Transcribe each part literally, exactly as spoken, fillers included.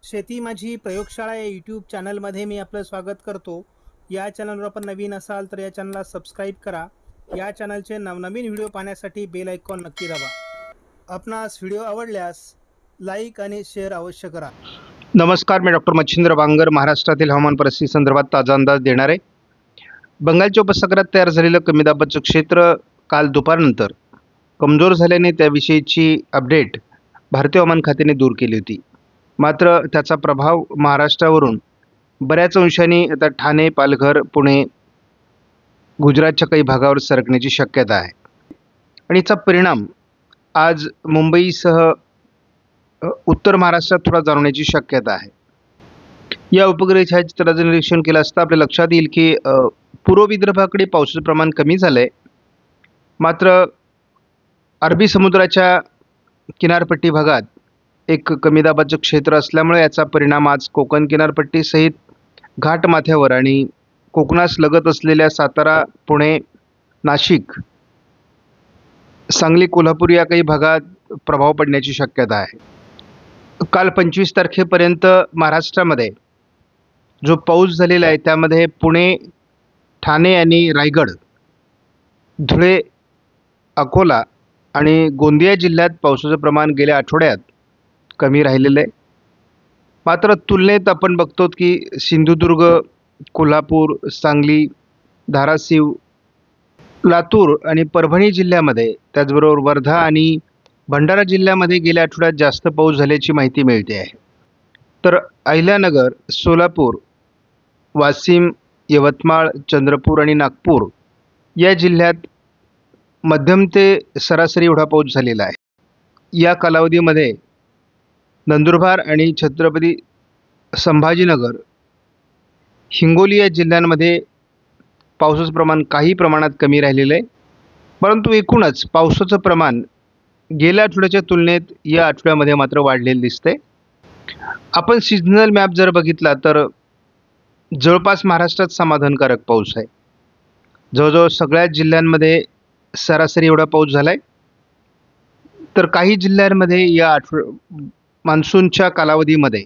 शेती माझी प्रयोगशाळा या यूट्यूब चॅनलमध्ये मी आपलं स्वागत करतो. या चॅनलवर आपण नवीन असाल तर या चॅनलला सबस्क्राईब करा. या चॅनलचे नवनवीन व्हिडिओ पाहण्यासाठी बेल आयकॉन नक्की दाबा. आपणास व्हिडिओ आवडल्यास लाईक आणि शेअर अवश्य करा. नमस्कार, मी डॉक्टर मच्छिंद्र बांगर महाराष्ट्रातील हवामान परिस्थिती संदर्भात ताजा अंदाज देणार आहे. बंगालच्या उपसागरात तयार झालेलं कमी दाबाचं क्षेत्र काल दुपारनंतर कमजोर झाल्याने त्याविषयीची अपडेट भारतीय हवामान खात्याने दूर केली होती. मात्र त्याचा प्रभाव महाराष्ट्रावरून बऱ्याच अंशाने आता ठाणे, पालघर, पुणे, गुजरातच्या काही भागावर सरकण्याची शक्यता आहे आणि याचा परिणाम आज मुंबईसह उत्तर महाराष्ट्रात थोडा जाणवण्याची शक्यता आहे. या उपग्रह छायाचित्राचं निरीक्षण केलं असता आपल्या लक्षात येईल की पूर्व विदर्भाकडे पावसाचं प्रमाण कमी झालं आहे. मात्र अरबी समुद्राच्या किनारपट्टी भागात एक कमी दाबाचं क्षेत्र असल्यामुळे याचा परिणाम आज कोकण किनारपट्टीसहित घाटमाथ्यावर आणि कोकणास लगत असलेल्या सातारा, पुणे, नाशिक, सांगली, कोल्हापूर या काही भागात प्रभाव पडण्याची शक्यता आहे. काल पंचवीस तारखेपर्यंत महाराष्ट्रामध्ये जो पाऊस झालेला आहे त्यामध्ये पुणे, ठाणे आणि रायगड, धुळे, अकोला आणि गोंदिया जिल्ह्यात पावसाचं प्रमाण गेल्या आठवड्यात कमी राहिलेलं आहे. मात्र तुलनेत आपण बघतो की सिंधुदुर्ग, कोल्हापूर, सांगली, धाराशिव, लातूर आणि परभणी जिल्ह्यामध्ये, त्याचबरोबर वर्धा आणि भंडारा जिल्ह्यामध्ये गेल्या आठवड्यात जास्त पाऊस झाल्याची माहिती मिळते आहे. तर अहिल्यानगर, सोलापूर, वाशिम, यवतमाळ, चंद्रपूर आणि नागपूर या जिल्ह्यात मध्यम ते सरासरी एवढा पाऊस झालेला आहे. या कालावधीमध्ये नंदुरबार आणि छत्रपती संभाजीनगर, हिंगोली या जिल्ह्यांमध्ये पावसाचं प्रमाण काही प्रमाणात कमी राहिलेलं आहे. परंतु एकूणच पावसाचं प्रमाण गेल्या आठवड्याच्या तुलनेत या आठवड्यामध्ये मात्र वाढलेलं दिसतंय. आपण सिजनल मॅप जर बघितला तर जवळपास महाराष्ट्रात समाधानकारक पाऊस आहे. जवळजवळ सगळ्याच जिल्ह्यांमध्ये सरासरी एवढा पाऊस झाला आहे. तर काही जिल्ह्यांमध्ये या आठवड मान्सूनच्या कालावधीमध्ये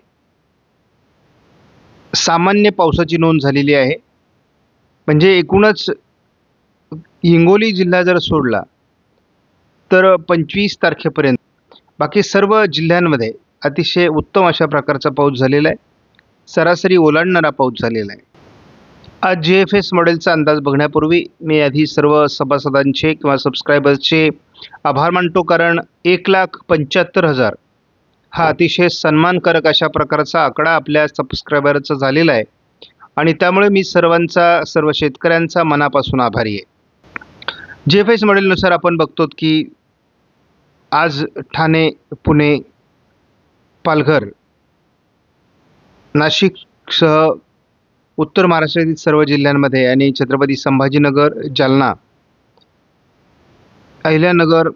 सामान्य पावसाची नोंद झालेली आहे. म्हणजे एकूणच हिंगोली जिल्हा जर सोडला तर पंचवीस तारखेपर्यंत बाकी सर्व जिल्ह्यांमध्ये अतिशय उत्तम अशा प्रकारचा पाऊस झालेला आहे. सरासरी ओलांडणारा पाऊस झालेला आहे. आज जी एफ एस मॉडेलचा अंदाज बघण्यापूर्वी मी आधी सर्व सभासदांचे किंवा सबस्क्रायबर्सचे आभार मानतो, कारण एक लाख पंच्याहत्तर हजार हा अतिशय सन्मानकारक अशा प्रकारचा आकडा आपल्या सबस्क्रायबरचा झालेला आहे आणि त्यामुळे मी सर्वांचा, सर्व शेतकऱ्यांचा मनापासून आभारी आहे. जी एफ एस मॉडेलनुसार आपण बघतो की आज ठाणे, पुणे, पालघर, नाशिकसह उत्तर महाराष्ट्रातील सर्व जिल्ह्यांमध्ये आणि छत्रपती संभाजीनगर, जालना, अहिल्यानगर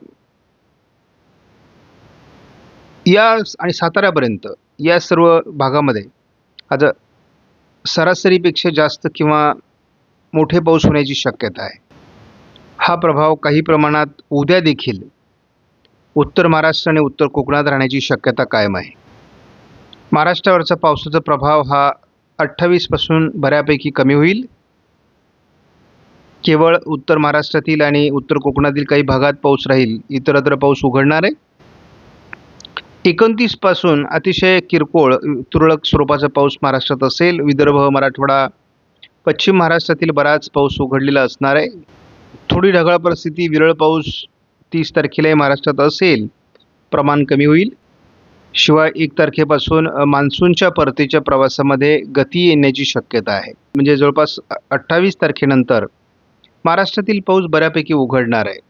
या आणि साताऱ्यापर्यंत या सर्व भागामध्ये आज सरासरीपेक्षा जास्त किंवा मोठे पाऊस होण्याची शक्यता आहे. हा प्रभाव काही प्रमाणात उद्या देखील उत्तर महाराष्ट्र आणि उत्तर कोकणात राहण्याची शक्यता कायम आहे. महाराष्ट्रावरचा पावसाचा प्रभाव हा अठ्ठावीस पासून बऱ्यापैकी कमी होईल. केवळ उत्तर महाराष्ट्रातील आणि उत्तर कोकणातील काही भागात पाऊस राहील, इतरत्र पाऊस उघडणार आहे. एकोणतीस पासून अतिशय किरकोळ तुरळक स्वरूपाचा पाऊस महाराष्ट्रात असेल. विदर्भ, मराठवाडा, पश्चिम महाराष्ट्रातील बराच पाऊस उघडलेला असणार आहे. थोडी ढगाळ परिस्थिती, विरळ पाऊस तीस तारखेला महाराष्ट्रात असेल, प्रमाण कमी होईल. शिवाय एक तारखेपासून मान्सूनच्या परतीच्या प्रवासामध्ये गती येण्याची शक्यता आहे. म्हणजे जवळपास अठ्ठावीस तारखेनंतर महाराष्ट्रातील पाऊस बऱ्यापैकी उघडणार आहे.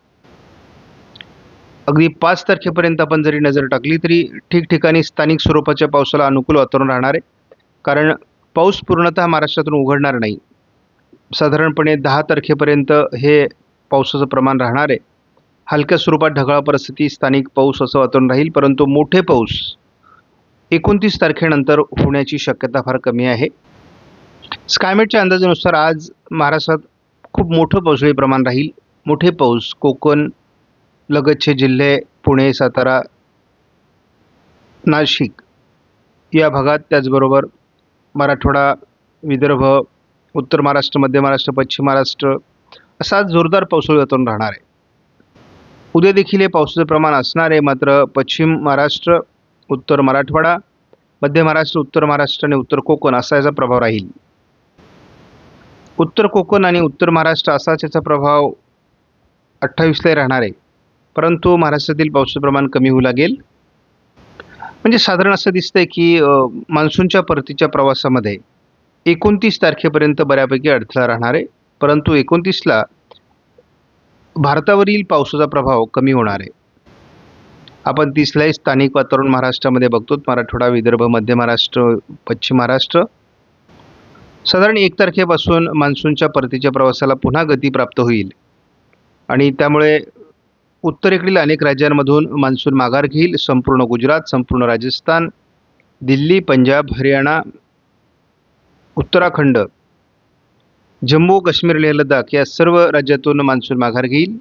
अगदी पाच तारखेपर्यंत आपण जरी नजर टाकली तरी ठिकठिकाणी स्थानिक स्वरूपाच्या पावसाला अनुकूल वातावरण राहणार आहे, कारण पाऊस पूर्णतः महाराष्ट्रातून उघडणार नाही. साधारणपणे दहा तारखेपर्यंत हे पावसाचं प्रमाण राहणार आहे. हलक्या स्वरूपात ढगाळ परिस्थिती, स्थानिक पाऊस असं वातावरण राहील, परंतु मोठे पाऊस एकोणतीस तारखेनंतर होण्याची शक्यता फार कमी आहे. स्कायमेटच्या अंदाजानुसार आज महाराष्ट्रात खूप मोठं पावसाळी प्रमाण राहील. मोठे पाऊस कोकण लगतचे जिल्हे, पुणे, सातारा, नाशिक या भागात, त्याचबरोबर मराठवाडा, विदर्भ, उत्तर महाराष्ट्र, मध्य महाराष्ट्र, पश्चिम महाराष्ट्र असा जोरदार पावसाळी वातावरण राहणार आहे. उद्या देखील हे पावसाचं प्रमाण असणार आहे. मात्र पश्चिम महाराष्ट्र, उत्तर मराठवाडा, मध्य महाराष्ट्र, उत्तर महाराष्ट्र आणि उत्तर कोकण असा याचा प्रभाव राहील. उत्तर कोकण आणि उत्तर महाराष्ट्र असाच याचा प्रभाव अठ्ठावीसलाही राहणार आहे. परंतु महाराष्ट्रातील पावसाचं प्रमाण कमी होऊ लागेल. म्हणजे साधारण असं दिसतंय की मान्सूनच्या परतीच्या प्रवासामध्ये एकोणतीस तारखेपर्यंत बऱ्यापैकी अडथळा राहणार आहे. परंतु एकोणतीसला भारतावरील पावसाचा प्रभाव कमी होणार आहे. आपण तीसलाही स्थानिक वातावरण महाराष्ट्रामध्ये बघतो. मराठवाडा, विदर्भ, मध्य महाराष्ट्र, पश्चिम महाराष्ट्र. साधारण एक तारखेपासून मान्सूनच्या परतीच्या प्रवासाला पुन्हा गती प्राप्त होईल आणि त्यामुळे उत्तरेकडील अनेक राज्यांमधून मान्सून माघार घेईल. संपूर्ण गुजरात, संपूर्ण राजस्थान, दिल्ली, पंजाब, हरियाणा, उत्तराखंड, जम्मू काश्मीर, लेह लडाख या सर्व राज्यातून मान्सून माघार घेईल.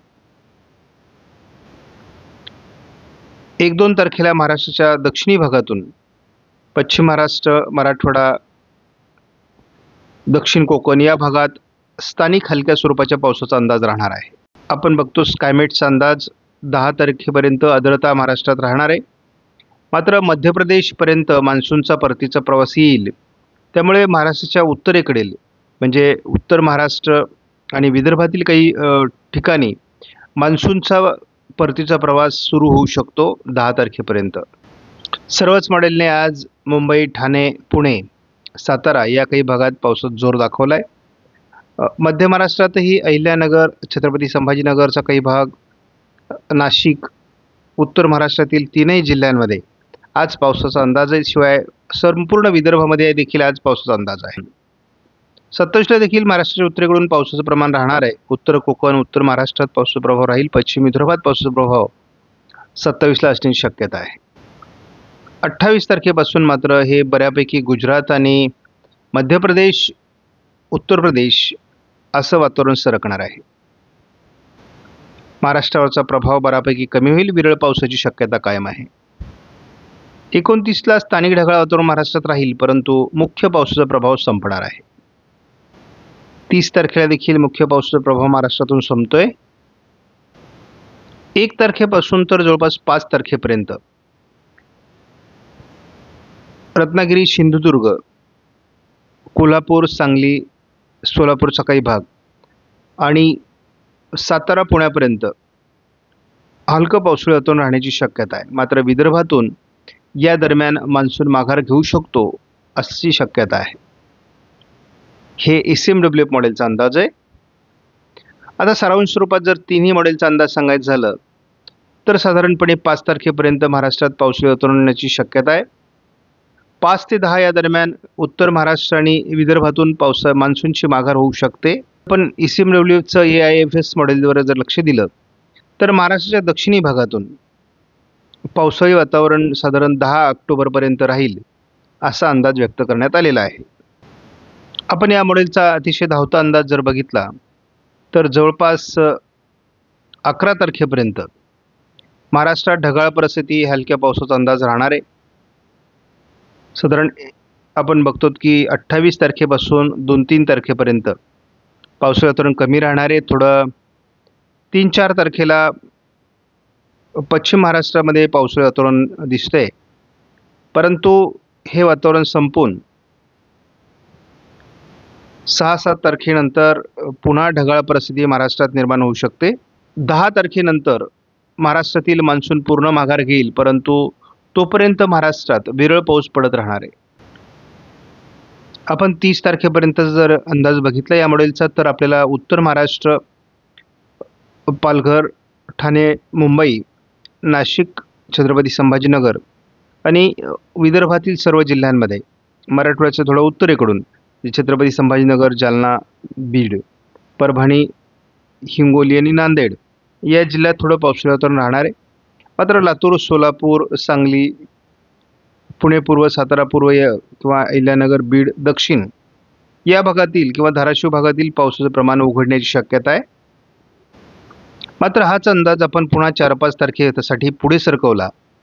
एक दोन तारखेला महाराष्ट्राच्या दक्षिणी भागातून पश्चिम महाराष्ट्र, मराठवाडा, दक्षिण कोकण या भागात स्थानिक हलक्या स्वरूपाच्या पावसाचा अंदाज राहणार आहे. आपण बघतो स्कायमेटचा अंदाज दहा तारखेपर्यंत आर्द्रता महाराष्ट्रात राहणार आहे. मात्र मध्य प्रदेशपर्यंत मान्सूनचा परतीचा प्रवास येईल. त्यामुळे महाराष्ट्राच्या उत्तरेकडील म्हणजे उत्तर महाराष्ट्र आणि विदर्भातील काही ठिकाणी मान्सूनचा परतीचा प्रवास सुरू होऊ शकतो दहा तारखेपर्यंत. सर्वच मॉडेलने आज मुंबई, ठाणे, पुणे, सातारा या काही भागात पावसाचा जोर दाखवला आहे. मध्य महाराष्ट्रातही अहिल्यानगर, छत्रपती संभाजीनगरचा काही भाग, नाशिक, उत्तर महाराष्ट्रातील तीनही जिल्ह्यांमध्ये आज पावसाचा अंदाज आहे. शिवाय संपूर्ण विदर्भामध्ये देखील आज पावसाचा अंदाज आहे. सत्तावीसला देखील महाराष्ट्राच्या उत्तरेकडून पावसाचं प्रमाण राहणार आहे. उत्तर कोकण, उत्तर महाराष्ट्रात पावसाचा प्रभाव राहील. पश्चिम विदर्भात पावसाचा प्रभाव सत्तावीसला असण्याची शक्यता आहे. अठ्ठावीस तारखेपासून मात्र हे बऱ्यापैकी गुजरात आणि मध्य प्रदेश, उत्तर प्रदेश असं वातावरण सरकणार आहे. महाराष्ट्रावरचा प्रभाव बऱ्यापैकी कमी होईल. विरळ पावसाची शक्यता कायम आहे. एकोणतीसला स्थानिक ढगाळ वातावरण महाराष्ट्रात राहील, परंतु मुख्य पावसाचा प्रभाव संपणार आहे. तीस तारखेला देखील मुख्य पावसाचा प्रभाव महाराष्ट्रातून संपतोय. एक तारखेपासून तर जवळपास पाच तारखेपर्यंत रत्नागिरी, सिंधुदुर्ग, कोल्हापूर, सांगली, सोलापूरचा काही भाग आणि सातारा, पुण्यापर्यंत हलकं पावसाळी वातावरण राहण्याची शक्यता आहे. मात्र विदर्भातून या दरम्यान मान्सून माघार घेऊ शकतो अशी शक्यता आहे. हे एस एम डब्ल्यू एफ मॉडेलचा अंदाज आहे. आता सारांश स्वरूपात जर तिन्ही मॉडेलचा अंदाज सांगायचं झालं तर साधारणपणे पाच तारखेपर्यंत महाराष्ट्रात पावसाळी वातावरण होण्याची शक्यता आहे. पाच ते दहा या दरम्यान उत्तर महाराष्ट्र आणि विदर्भातून पावसा मान्सूनची माघार होऊ शकते. पण एस एम डब्ल्यू एफचं ए आय एफ एस मॉडेलवर जर लक्ष दिलं तर महाराष्ट्राच्या दक्षिणी भागातून पावसाळी वातावरण साधारण दहा ऑक्टोबरपर्यंत राहील असा अंदाज व्यक्त करण्यात आलेला आहे. आपण या मॉडेलचा अतिशय धावता अंदाज जर बघितला तर जवळपास अकरा तारखेपर्यंत महाराष्ट्रात ढगाळ परिस्थिती, हलक्या पावसाचा अंदाज राहणार आहे. साधारण आपण बघतो की अठ्ठावीस तारखेपासून दोन तीन तारखेपर्यंत पावसाळी वातावरण कमी राहणार आहे. थोडं तीन चार तारखेला पश्चिम महाराष्ट्रामध्ये पावसाळी वातावरण दिसतंय, परंतु हे वातावरण संपून सहा सात तारखेनंतर पुन्हा ढगाळ परिस्थिती महाराष्ट्रात निर्माण होऊ शकते. दहा तारखेनंतर महाराष्ट्रातील मान्सून पूर्ण माघार घेईल, परंतु तोपर्यंत महाराष्ट्रात विरळ पाऊस पडत राहणार आहे. आपण तीस तारखेपर्यंत जर अंदाज बघितला या मॉडेलचा तर आपल्याला उत्तर महाराष्ट्र, पालघर, ठाणे, मुंबई, नाशिक, छत्रपती संभाजीनगर आणि विदर्भातील सर्व जिल्ह्यांमध्ये, मराठवाड्याच्या थोडं उत्तरेकडून छत्रपती संभाजीनगर, जालना, बीड, परभणी, हिंगोली आणि नांदेड या जिल्ह्यात थोडं पावसाळी वातावरण राहणार आहे. मात्र लातूर, सोलापूर, सांगली, पुणे पूर्व, सातारा पूर्व या किंवा अहिल्यानगर, बीड दक्षिण या भागातील किंवा धाराशिव भागातील पावसाचं प्रमाण उघडण्याची शक्यता आहे. मात्र हाच अंदाज आपण पुन्हा चार पाच तारखेसाठी पुढे सरकवला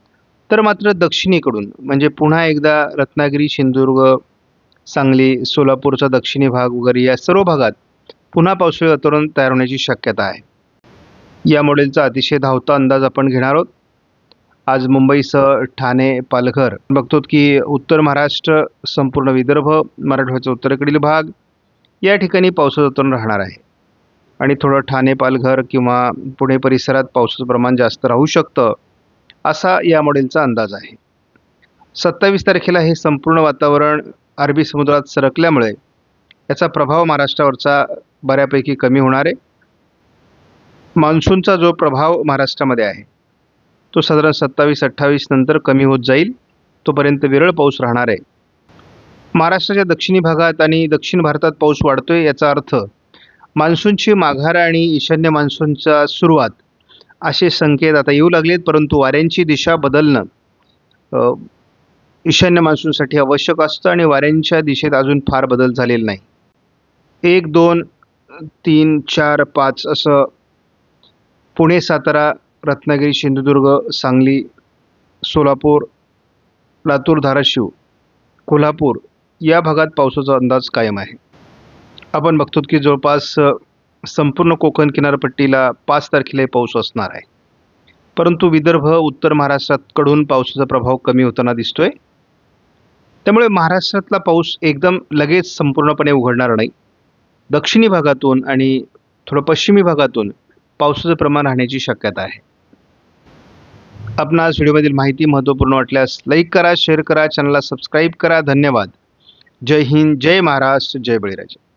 तर मात्र दक्षिणेकडून म्हणजे पुन्हा एकदा रत्नागिरी, सिंधुदुर्ग, सांगली, सोलापूरचा दक्षिणी भाग वगैरे या सर्व भागात पुन्हा पावसाळी वातावरण तयार होण्याची शक्यता आहे. या मॉडेलचा अतिशय धावता अंदाज आपण घेणार आहोत. आज मुंबईसह ठाणे, पालघर बघतो की उत्तर महाराष्ट्र, संपूर्ण विदर्भ, मराठवाड्याचा उत्तरेकडील भाग या ठिकाणी पावसाचं वातावरण राहणार आहे आणि थोडं ठाणे, पालघर किंवा पुणे परिसरात पावसाचं प्रमाण जास्त राहू शकतं, असा या मॉडेलचा अंदाज आहे. सत्तावीस तारखेला हे संपूर्ण वातावरण अरबी समुद्रात सरकल्यामुळे याचा प्रभाव महाराष्ट्रावरचा बऱ्यापैकी कमी होणार आहे. मान्सूनचा जो प्रभाव महाराष्ट्रामध्ये आहे तो साधारण सत्तावीस अठ्ठावीस नंतर कमी होत जाईल. तोपर्यंत विरळ पाऊस राहणार आहे. महाराष्ट्राच्या दक्षिणी भागात आणि दक्षिण भारतात पाऊस वाढतोय, याचा अर्थ मान्सूनची माघार आणि ईशान्य मान्सूनचा सुरुवात असे संकेत आता येऊ लागलेत. परंतु वाऱ्यांची दिशा बदलणं अ, ईशान्य मान्सूनसाठी आवश्यक असतं आणि वाऱ्यांच्या दिशेत अजून फार बदल झालेला नाही. एक दोन तीन चार पाच असं पुणे, सातारा, रत्नागिरी, सिंधुदुर्ग, सांगली, सोलापूर, लातूर, धाराशिव, कोल्हापूर या भागात पावसाचा अंदाज कायम आहे. आपण बघतो की जवळपास संपूर्ण कोकण किनारपट्टीला पाच तारखेला पाऊस असणार आहे. परंतु विदर्भ, उत्तर महाराष्ट्राकडून पावसाचा प्रभाव कमी होताना दिसतोय. त्यामुळे महाराष्ट्रातला पाऊस एकदम लगेच संपूर्णपणे उघडणार नाही. दक्षिणी भागातून आणि थोडं पश्चिमी भागातून पावसाचं प्रमाण राहण्याची शक्यता आहे. आपणास व्हिडिओमधील माहिती महत्त्वपूर्ण वाटल्यास लाईक करा, शेअर करा, चॅनलला सबस्क्राईब करा. धन्यवाद. जय हिंद, जय महाराष्ट्र, जय बळीराजा.